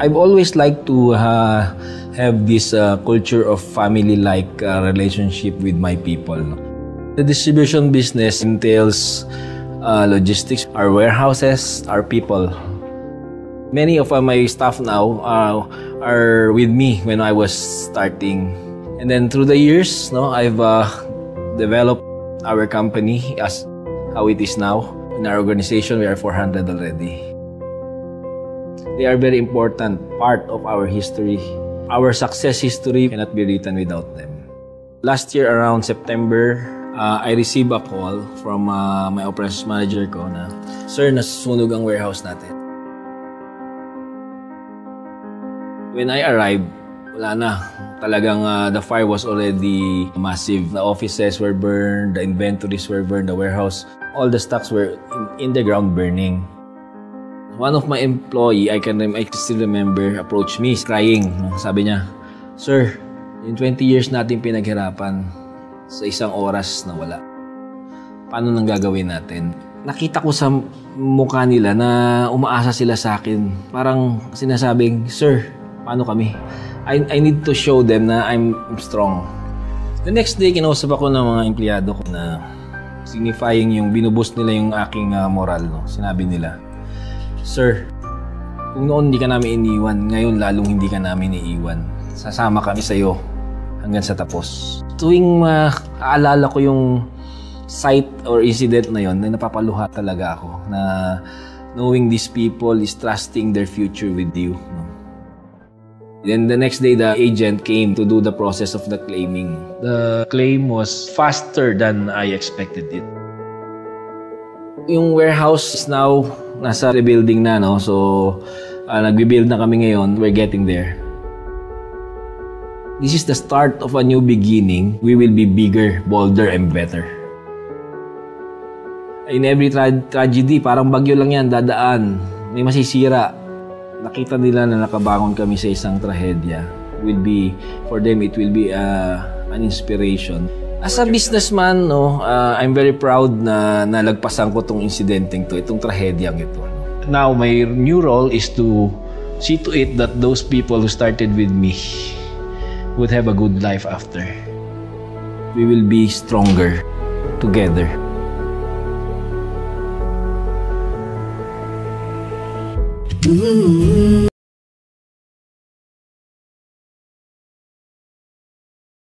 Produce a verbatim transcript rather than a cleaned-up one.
I've always liked to uh, have this uh, culture of family-like uh, relationship with my people. The distribution business entails uh, logistics, our warehouses, our people. Many of uh, my staff now uh, are with me when I was starting. And then through the years, no, I've uh, developed our company as how it is now. In our organization, we are four hundred already. They are very important part of our history. Our success history cannot be written without them. Last year around September, uh, I received a call from uh, my operations manager ko na, "Sir, nasusunog ang warehouse natin." When I arrived, wala na. Talagang uh, the fire was already massive. The offices were burned, the inventories were burned, the warehouse, all the stocks were in, in the ground burning. One of my employee, I can I still remember, approached me, crying. Sabi niya, "Sir, yung twenty years natin pinaghirapan sa isang oras na wala. Paano nang gagawin natin?" Nakita ko sa mukha nila na umaasa sila sa akin. Parang sinasabing, "Sir, paano kami? I, I need to show them na I'm strong." The next day, kinausap ako ng mga empleyado ko na signifying yung binuboost nila yung aking uh, moral. No? Sinabi nila, "Sir, kung noon hindi ka namin iniwan, ngayon lalong hindi ka namin iiwan. Sasama kami sa'yo hanggang sa tapos." Tuwing maaalala uh, ko yung sight or incident na yon, na napapaluha talaga ako na knowing these people is trusting their future with you. No? Then the next day, the agent came to do the process of the claiming. The claim was faster than I expected it. Yung warehouse is now nasa rebuilding na, no? So, uh, nagbe-build na kami ngayon. We're getting there. This is the start of a new beginning. We will be bigger, bolder, and better. In every tra tragedy, parang bagyo lang yan, dadaan. May masisira. Nakita nila na nakabangon kami sa isang trahedya. Will be, for them, it will be uh, an inspiration. As a businessman, no, uh, I'm very proud na nalagpasan ko itong insidenteng to, itong trahedyang ito. Now, my new role is to see to it that those people who started with me would have a good life after. We will be stronger together. Mm-hmm.